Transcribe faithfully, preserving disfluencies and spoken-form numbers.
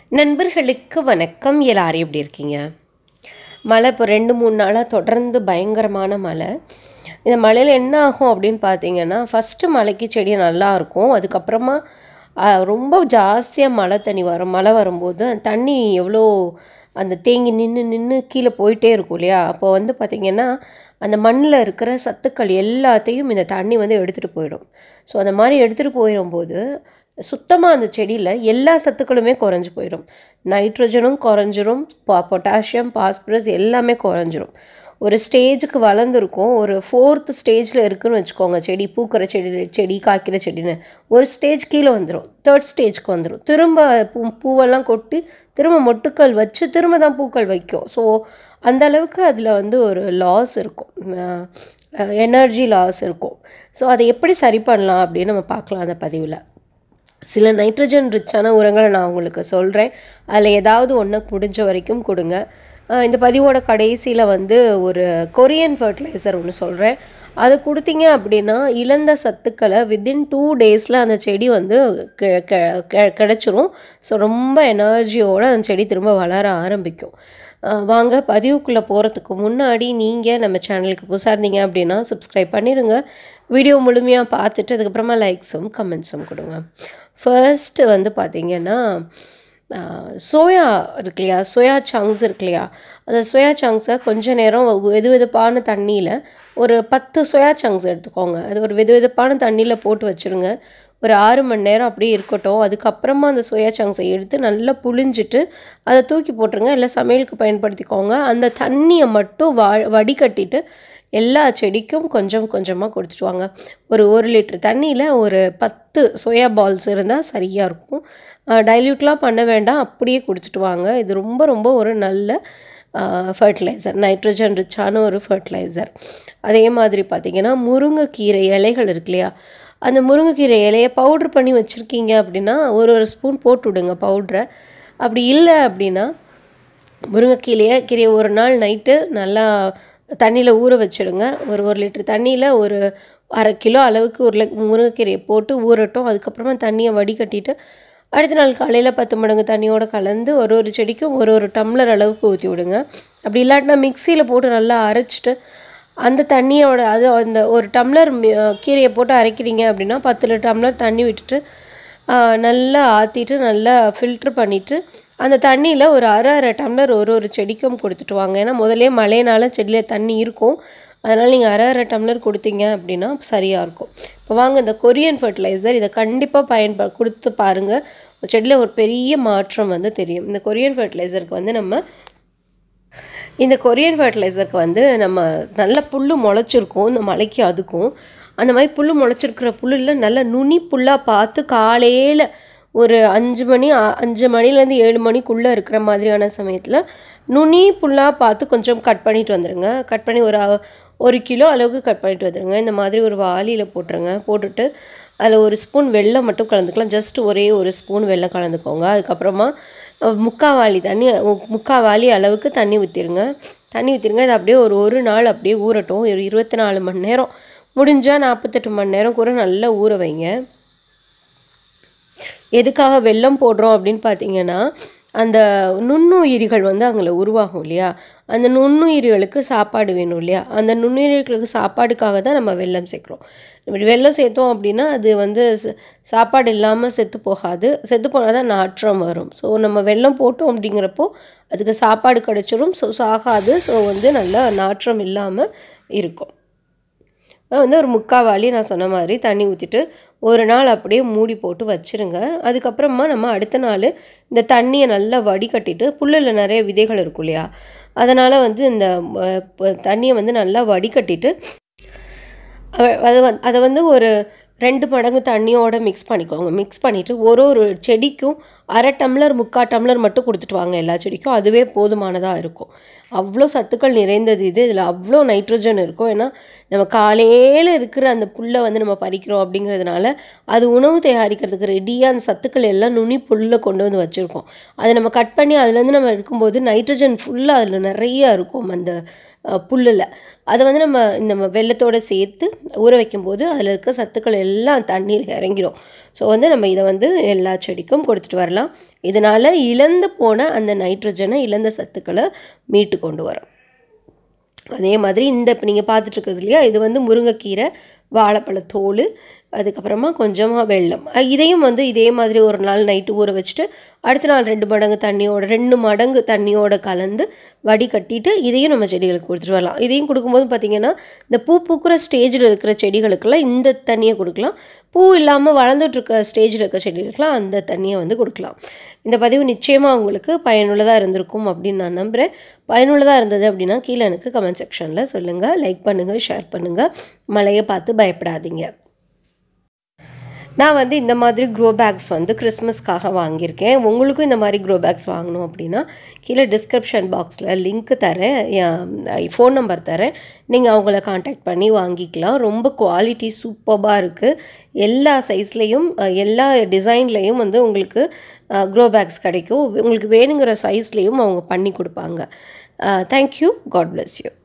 நண்பர்களுக்கு வணக்கம். எல்லாரும் எப்படி இருக்கீங்க? மழை இப்போ ரெண்டு மூணு நாளாக தொடர்ந்து பயங்கரமான மழை. இந்த மழையில் என்ன ஆகும் அப்படின்னு பார்த்தீங்கன்னா, ஃபஸ்ட்டு மழைக்கு செடி நல்லா இருக்கும். அதுக்கப்புறமா அ, ரொம்ப ஜாஸ்தியாக மழை தண்ணி வரும். மழை வரும்போது அந்த தண்ணி எவ்வளோ அந்த தேங்கி நின்று நின்று கீழே போயிட்டே இருக்கும் இல்லையா? அப்போ வந்து பார்த்திங்கன்னா அந்த மண்ணில் இருக்கிற சத்துக்கள் எல்லாத்தையும் இந்த தண்ணி வந்து எடுத்துகிட்டு போயிடும். ஸோ அந்த மாதிரி எடுத்துகிட்டு போயிடும்போது சுத்தமாக அந்த செடியில் எல்லா சத்துக்களுமே குறைஞ்சி போயிடும். நைட்ரஜனும் குறைஞ்சிரும், பா பொட்டாசியம் பாஸ்பரஸ் எல்லாமே குறைஞ்சிரும். ஒரு ஸ்டேஜுக்கு வளர்ந்துருக்கும், ஒரு ஃபோர்த்து ஸ்டேஜில் இருக்குதுன்னு வச்சுக்கோங்க. செடி பூக்கிற செடி செடி காய்க்கிற செடின்னு ஒரு ஸ்டேஜ் கீழே வந்துடும், தேர்ட் ஸ்டேஜ்க்கு வந்துடும். திரும்ப பூ பூவெல்லாம் கொட்டி திரும்ப மொட்டுக்கள் வச்சு திரும்ப தான் பூக்கள் வைக்கும். ஸோ அந்த அளவுக்கு அதில் வந்து ஒரு லாஸ் இருக்கும், எனர்ஜி லாஸ் இருக்கும். ஸோ அதை எப்படி சரி பண்ணலாம் அப்படின்னு நம்ம பார்க்கலாம் அந்த பதிவில். சில நைட்ரஜன் ரிச்சான உரங்களை நான் உங்களுக்கு சொல்கிறேன். அதில் ஏதாவது ஒன்று முடிஞ்ச வரைக்கும் கொடுங்க. இந்த பதிவோட கடைசியில் வந்து ஒரு கொரியன் ஃபர்டிலைசர் ஒன்று சொல்கிறேன். அது கொடுத்தீங்க அப்படின்னா இழந்த சத்துக்களை வித்தின் டூ டேஸில் அந்த செடி வந்து கிடச்சிரும். ஸோ ரொம்ப எனர்ஜியோடு அந்த செடி திரும்ப வளர ஆரம்பிக்கும். வாங்க பதிவுக்குள்ளே போகிறதுக்கு முன்னாடி நீங்கள் நம்ம சேனலுக்கு புதுசாக இருந்தீங்க அப்படின்னா சப்ஸ்கிரைப் பண்ணிடுங்க. வீடியோ முழுமையாக பார்த்துட்டு அதுக்கப்புறமா லைக்ஸும் கமெண்ட்ஸும் கொடுங்க. ஃபர்ஸ்ட்டு வந்து பார்த்திங்கன்னா சோயா இருக்கு இல்லையா, சோயா சங்க்ஸ் இருக்கு இல்லையா, அந்த சோயா சங்க்ஸை கொஞ்சம் நேரம் வெது வெதுப்பான தண்ணியில் ஒரு பத்து சோயா சங்க்ஸ் எடுத்துக்கோங்க. அது ஒரு வெது வெதுப்பான தண்ணியில் போட்டு வச்சுருங்க. ஒரு ஆறு மணி நேரம் அப்படியே இருக்கட்டும். அதுக்கப்புறமா அந்த சோயா சங்க்ஸை எடுத்து நல்லா புழிஞ்சிட்டு அதை தூக்கி போட்டுருங்க. இல்லை சமையலுக்கு பயன்படுத்திக்கோங்க. அந்த தண்ணியை மட்டும் வ வடிகட்டிட்டு எல்லா செடிக்கும் கொஞ்சம் கொஞ்சமாக கொடுத்துட்டு வாங்க. ஒரு ஒரு லிட்டர் தண்ணியில் ஒரு பத்து சோயா பால்ஸ் இருந்தால் சரியாக இருக்கும். டைல்யூட்லாம் பண்ண வேண்டாம், அப்படியே கொடுத்துட்டு வாங்க. இது ரொம்ப ரொம்ப ஒரு நல்ல ஃபர்டிலைசர், நைட்ரஜன் ரிச்சான ஒரு ஃபர்டிலைசர். அதே மாதிரி பார்த்திங்கன்னா முருங்கைக்கீரை இலைகள் இருக்கு இல்லையா, அந்த முருங்கைக்கீரை இலையை பவுட்ரு பண்ணி வச்சுருக்கீங்க அப்படின்னா ஒரு ஒரு ஸ்பூன் போட்டு விடுங்க பவுட்ரை. அப்படி இல்லை அப்படின்னா முருங்கைக்கீரையை கீரையை ஒரு நாள் நைட்டு நல்லா தண்ணியில் ஊற வச்சுடுங்க. ஒரு ஒரு லிட்டர் தண்ணியில் ஒரு அரை கிலோ அளவுக்கு ஒரு முருங்கைக்கீரையை போட்டு ஊறட்டும். அதுக்கப்புறமா தண்ணியை வடிகட்டிட்டு அடுத்த நாள் காலையில் பத்து மடங்கு தண்ணியோடு கலந்து ஒரு ஒரு செடிக்கும் ஒரு ஒரு டம்ளர் அளவுக்கு ஊற்றி விடுங்க. அப்படி இல்லாட்டினா மிக்சியில் போட்டு நல்லா அரைச்சிட்டு அந்த தண்ணியோட அது அந்த ஒரு டம்ளர் கீரையை போட்டு அரைக்கிறீங்க அப்படின்னா பத்து டம்ளர் தண்ணி விட்டுட்டு நல்லா ஆற்றிட்டு நல்லா ஃபில்ட்ரு பண்ணிவிட்டு அந்த தண்ணியில் ஒரு அரை அரை டம்ளர் ஒரு ஒரு செடிக்கும் கொடுத்துட்டு வாங்க. ஏன்னா முதலே மழைனால செடியில் தண்ணி இருக்கும், அதனால் நீங்கள் அரை அரை டம்ளர் கொடுத்தீங்க அப்படின்னா சரியாக இருக்கும். இப்போ வாங்க இந்த கொரியன் ஃபர்டிலைசர், இதை கண்டிப்பாக பயன்ப கொடுத்து பாருங்கள். செடியில் ஒரு பெரிய மாற்றம் வந்து தெரியும். இந்த கொரியன் ஃபர்டிலைசருக்கு வந்து நம்ம இந்த கொரியன் ஃபர்டிலைசருக்கு வந்து நம்ம நல்ல புல் முளைச்சிருக்கோம். இந்த மலைக்கு அதுக்கும் அந்த மாதிரி புல் முளைச்சிருக்கிற புல்லில் நல்ல நுனி புல்லாக பார்த்து காலையில் ஒரு அஞ்சு மணி அஞ்சு மணிலேருந்து ஏழு மணிக்குள்ளே இருக்கிற மாதிரியான சமயத்தில் நுனி புல்லாக பார்த்து கொஞ்சம் கட் பண்ணிட்டு வந்துடுங்க. கட் பண்ணி ஒரு ஒரு கிலோ அளவுக்கு கட் பண்ணிட்டு வந்துடுங்க. இந்த மாதிரி ஒரு வாளியில் போட்டுருங்க. போட்டுட்டு அதில் ஒரு ஸ்பூன் வெல்லம் மட்டும் கலந்துக்கலாம். ஜஸ்ட் ஒரே ஒரு ஸ்பூன் வெல்லம் கலந்துக்கோங்க. அதுக்கப்புறமா முக்காவாளி தண்ணி முக்காவாளி அளவுக்கு தண்ணி ஊற்றிடுங்க. தண்ணி ஊற்றிடுங்க. இது அப்படியே ஒரு ஒரு நாள் அப்படியே ஊறட்டும். ஒரு இருபத்தி நாலு மணி நேரம் முடிஞ்சால் நாற்பத்தெட்டு மணி நேரம் கூட நல்லா ஊற வைங்க. எதுக்காக வெல்லம் போடுறோம் அப்படின்னு பார்த்தீங்கன்னா அந்த நுண்ணுயிரிகள் வந்து அங்கே உருவாகும் இல்லையா, அந்த நுண்ணுயிரிகளுக்கு சாப்பாடு வேணும் இல்லையா, அந்த நுண்ணுயிரிகளுக்கு சாப்பாடுக்காக தான் நம்ம வெல்லம் சேர்க்குறோம். இப்படி வெல்லம் சேர்த்தோம் அப்படின்னா அது வந்து சாப்பாடு இல்லாமல் செத்து போகாது. செத்து போனால் தான் நாற்றம் வரும். ஸோ நம்ம வெல்லம் போட்டோம் அப்படிங்கிறப்போ அதுக்கு சாப்பாடு கிடச்சிரும். ஸோ சாகாது. ஸோ வந்து நல்லா நாற்றம் இல்லாமல் இருக்கும். வந்து ஒரு முக்காவாளி நான் சொன்ன மாதிரி தண்ணி ஊற்றிட்டு ஒரு நாள் அப்படியே மூடி போட்டு வச்சுருங்க. அதுக்கப்புறமா நம்ம அடுத்த நாள் இந்த தண்ணியை நல்லா வடிகட்டிட்டு புல்லில் நிறைய விதைகள் இருக்கும் இல்லையா, அதனால் வந்து இந்த தண்ணியை வந்து நல்லா வடிகட்டிட்டு அதை வந் அதை வந்து ஒரு ரெண்டு மடங்கு தண்ணியோடு மிக்ஸ் பண்ணிக்கோங்க. மிக்ஸ் பண்ணிவிட்டு ஒரு ஒரு செடிக்கும் அரை டம்ளர் முக்கால் டம்ளர் மட்டும் கொடுத்துட்டு வாங்க. எல்லா செடிக்கும் அதுவே போதுமானதாக இருக்கும். அவ்வளோ சத்துக்கள் நிறைந்தது இது. இதில் அவ்வளோ நைட்ரஜன் இருக்கும். ஏன்னா நம்ம காலையில் இருக்கிற அந்த புல்லை வந்து நம்ம பறிக்கிறோம் அப்படிங்கிறதுனால அது உணவு தயாரிக்கிறதுக்கு ரெடியாக அந்த சத்துக்கள் எல்லாம் நுனி புல்லை கொண்டு வந்து வச்சுருக்கோம். அதை நம்ம கட் பண்ணி அதுலேருந்து நம்ம இருக்கும்போது நைட்ரஜன் ஃபுல்லாக அதில் நிறைய இருக்கும். அந்த புல்லில். அதை வந்து நம்ம இந்த வெள்ளத்தோடு சேர்த்து ஊற வைக்கும்போது அதில் இருக்க சத்துக்கள் எல்லாம் தண்ணீர் இறங்கிடும். ஸோ வந்து நம்ம இதை வந்து எல்லா செடிக்கும் கொடுத்துட்டு வரலாம். இதனால் இழந்து போன அந்த நைட்ரஜனை, இழந்த சத்துக்களை மீட்டு கொண்டு வரும். அதே மாதிரி இந்த இப்போ நீங்கள் பார்த்துட்ருக்குறது இல்லையா, இது வந்து முருங்கைக்கீரை, வாழைப்பழத்தோல், அதுக்கப்புறமா கொஞ்சமாக வெல்லம். இதையும் வந்து இதே மாதிரி ஒரு நாள் நைட்டு ஊற வச்சுட்டு அடுத்த நாள் ரெண்டு மடங்கு தண்ணியோட ரெண்டு மடங்கு தண்ணியோடு கலந்து வடிகட்டிட்டு இதையும் நம்ம செடிகளுக்கு கொடுத்துட்டு வரலாம். இதையும் கொடுக்கும்போது பார்த்திங்கன்னா இந்த பூ பூக்கிற ஸ்டேஜில் இருக்கிற செடிகளுக்கெல்லாம் இந்த தண்ணியை கொடுக்கலாம். பூ இல்லாமல் வளர்ந்துட்டுருக்க ஸ்டேஜில் இருக்க செடிகளுக்கெல்லாம் அந்த தண்ணியை வந்து கொடுக்கலாம். இந்த பதிவு நிச்சயமாக உங்களுக்கு பயனுள்ளதாக இருந்திருக்கும் அப்படின்னு நான் நம்புகிறேன். பயனுள்ளதாக இருந்தது அப்படின்னா கீழே எனக்கு கமெண்ட் செக்ஷனில் சொல்லுங்கள். லைக் பண்ணுங்கள், ஷேர் பண்ணுங்கள். மழையை பார்த்து பயப்படாதீங்க. நான் வந்து இந்த மாதிரி க்ரோ பேக்ஸ் வந்து கிறிஸ்மஸ்க்காக வாங்கியிருக்கேன். உங்களுக்கும் இந்த மாதிரி க்ரோ பேக்ஸ் வாங்கணும் அப்படின்னா கீழே டிஸ்கிரிப்ஷன் பாக்ஸில் லிங்க் தரேன், ஃபோன் நம்பர் தரேன். நீங்கள் அவங்கள காண்டாக்ட் பண்ணி வாங்கிக்கலாம். ரொம்ப குவாலிட்டி சூப்பராக இருக்குது. எல்லா சைஸ்லேயும் எல்லா டிசைன்லேயும் வந்து உங்களுக்கு க்ரோ பேக்ஸ் கிடைக்கும். உங்களுக்கு வேணுங்கிற சைஸ்லேயும் அவங்க பண்ணி கொடுப்பாங்க. தேங்க்யூ. God bless you.